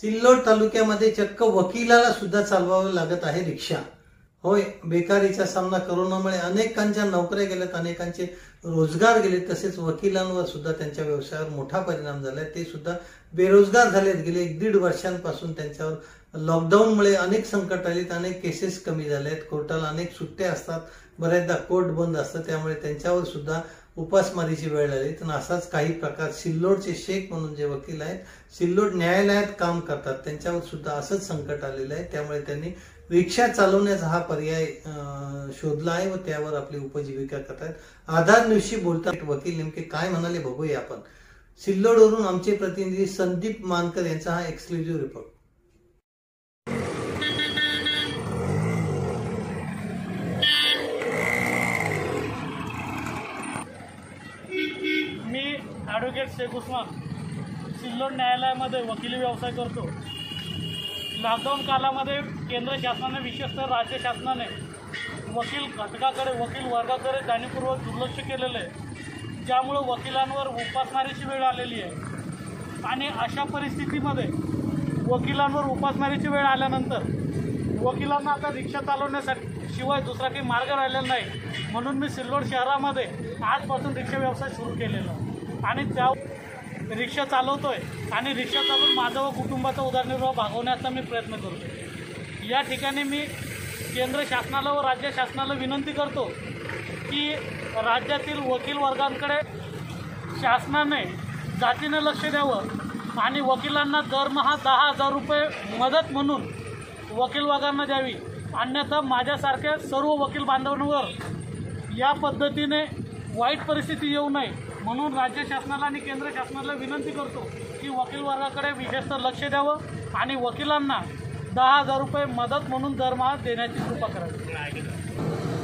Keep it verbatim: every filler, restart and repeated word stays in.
सिल्लोड तालुक्यामध्ये चक्क वकिलाला सुद्धा चालवावं लागत आहे रिक्षा। होय, बेकारीचा सामना कोरोनामुळे अनेकांच्या नोकऱ्या गेल्यात, अनेकांचे रोजगार गेले, तसेच वकिलांवर सुद्धा त्यांच्या व्यवसायावर मोठा परिणाम झालाय। ते सुद्धा बेरोजगार झालेत। गेले एक दीड वर्षांपासून त्यांच्यावर लॉकडाऊनमुळे अनेक संकट आलीत, अनेक केसेस कमी झालेत, कोर्टाला अनेक सुट्ट्या असतात, बऱ्याचदा कोर्ट बंद असतं, त्यामुळे त्यांच्यावर सुद्धा उपासमारीची वेळ आली। तर असाच काही प्रकार सिल्लोडचे शेख म्हणून जे वकील आहेत, सिल्लोड न्यायालयात काम करतात, त्यांच्यावर सुद्धा असंच संकट आलेलं आहे। त्यामुळे त्यांनी रिक्षा चालवण्याचा हा पर्याय शोधला आहे व त्यावर आपली उपजीविका करतात। आधार न्यूजशी बोलतात वकील नेमके काय म्हणाले बघूया आपण। सिल्लोडवरून आमचे प्रतिनिधी संदीप मानकर यांचा हा एक्सक्लुझिव्ह रिपोर्ट। मी ॲडव्होकेट शेख उस्मान सिल्लोड न्यायालयामध्ये वकिली व्यवसाय करतो। लॉकडाऊन कालामध्ये केंद्र शासनाने, विशेषतः राज्य शासनाने वकील घटकाकडे, वकील वर्गाकडे जाणीवपूर्वक दुर्लक्ष केलेलं आहे, ज्यामुळे वकिलांवर उपासमारीची वेळ आलेली आहे। आणि अशा परिस्थितीमध्ये वकिलांवर उपासमारीची वेळ आल्यानंतर वकिलांना आता रिक्षा चालवण्यासाठी शिवाय दुसरा काही मार्ग राहिलेला नाही, म्हणून मी सिल्लोड शहरामध्ये आजपासून रिक्षा व्यवसाय सुरू केलेला आणि त्या रिक्षा चालवतोय आणि रिक्षा चालवून माझा व कुटुंबाचा उदरनिर्वाह भागवण्याचा मी प्रयत्न करतो। या ठिकाणी मी केंद्र शासनाला व राज्य शासनाला विनंती करतो की राज्यातील वकील वर्गांकडे शासनाने जातीने लक्ष द्यावं आणि वकिलांना दरमहा दहा हजार रुपये मदत म्हणून वकील वर्गांना द्यावी, अन्यथा माझ्यासारख्या सर्व वकील बांधवांवर या पद्धतीने वाईट परिस्थिती येऊ नये म्हणून राज्य शासनाला आणि केंद्र शासनाला विनंती करतो की वकील वर्गाकडे विशेषतः लक्ष द्यावं आणि वकिलांना दहा हजार रुपये मदत म्हणून दरमहा देण्याची कृपा करावी।